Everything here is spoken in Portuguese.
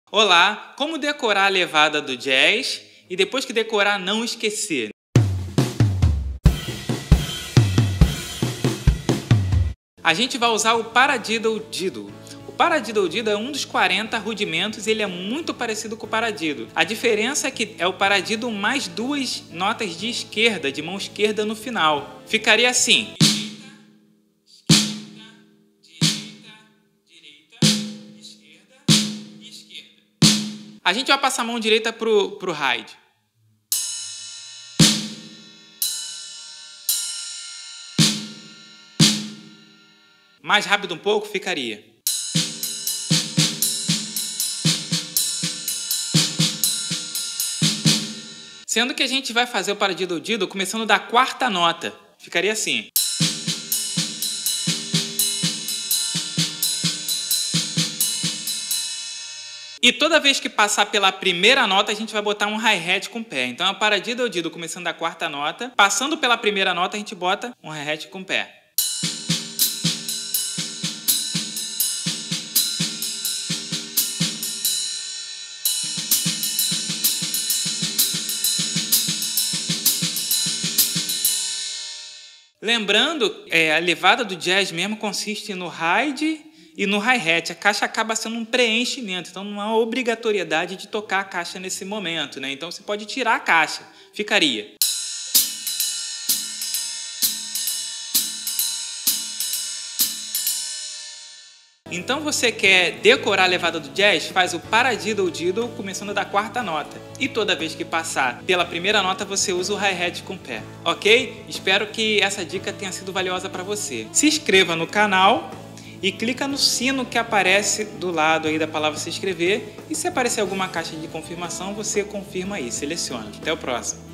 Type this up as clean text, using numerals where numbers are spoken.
Olá, como decorar a levada do jazz e depois que decorar não esquecer? A gente vai usar o paradiddle-diddle. O paradiddle-diddle é um dos 40 rudimentos e ele é muito parecido com o paradiddle. A diferença é que é o paradiddle mais duas notas de esquerda, de mão esquerda no final. Ficaria assim. A gente vai passar a mão direita pro ride. Mais rápido um pouco, ficaria. Sendo que a gente vai fazer o paradiddle-diddle começando da quarta nota. Ficaria assim. E toda vez que passar pela primeira nota, a gente vai botar um hi-hat com o pé. Então é o paradiddle-diddle começando da quarta nota. Passando pela primeira nota, a gente bota um hi-hat com o pé. Lembrando, a levada do jazz mesmo consiste no ride e no hi-hat. A caixa acaba sendo um preenchimento, então não há obrigatoriedade de tocar a caixa nesse momento, né? Então você pode tirar a caixa, ficaria. Então você quer decorar a levada do jazz? Faz o paradiddle-diddle começando da quarta nota. E toda vez que passar pela primeira nota, você usa o hi-hat com o pé. Ok? Espero que essa dica tenha sido valiosa para você. Se inscreva no canal e clica no sino que aparece do lado aí da palavra se inscrever. E se aparecer alguma caixa de confirmação, você confirma aí, seleciona. Até o próximo.